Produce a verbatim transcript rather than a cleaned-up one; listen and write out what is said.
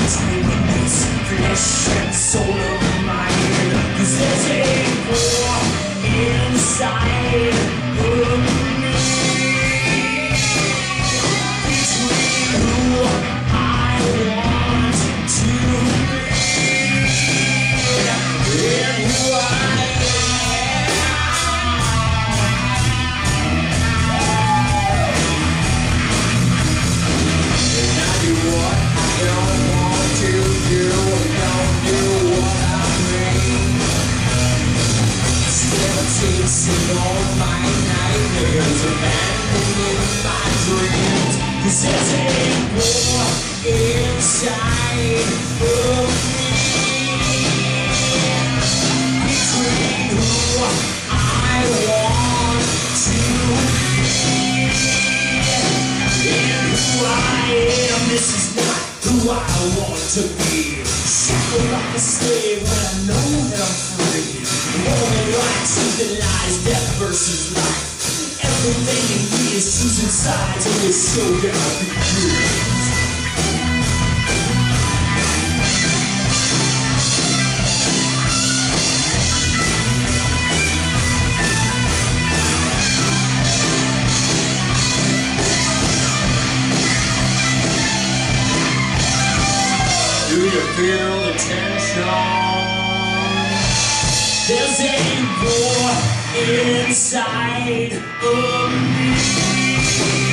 between this flesh and soul of mine. 'Cause there's a war inside of me between who I want to be and who I what I don't want to do, don't do what I mean. Still chasing all my nightmares, abandoning my dreams. 'Cause there's a war inside of me between who I want to be and who I am. This is not who I want to be. Shackled like a slave when I know that I'm free. Only like truth and lies, death versus life. Everything in me is choosing sides in this showdown begins. Do you feel the tension? There's a war inside of me.